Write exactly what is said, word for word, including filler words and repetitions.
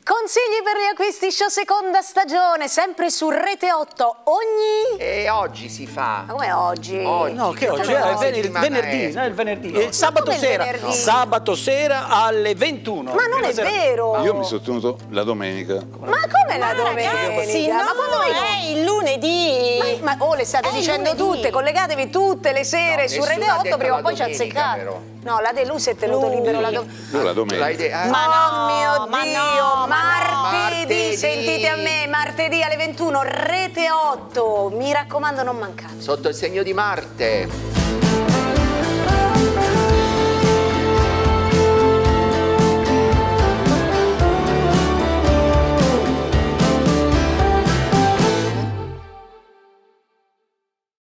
Consigli per gli acquisti show seconda stagione, sempre su Rete otto, ogni... E oggi si fa. Ma come oggi? Oggi. No, che oggi? È no, venerdì, venerdì, no, il venerdì. No. Il sabato Come sera. venerdì? Sabato sera alle ventuno. Ma non è sera. vero! Io mi sono tenuto la domenica. Ma come la domenica? Ragazzi, ma no, quando mai... è il lunedì. Ma, ma oh, le state È dicendo lunedì. tutte, collegatevi tutte le sere No, su nessuno Rete ha otto, detto prima o la poi ci domenica, azzeccate. però. No, la De lui si è tenuto Lui. libero la domenica. Io la domenica. L'hai de- ah, Ma Oh no, mio ma Dio, no, ma martedì, Martedì. sentite a me, martedì alle ventuno, Rete otto, mi raccomando non mancate. Sotto il segno di Marte.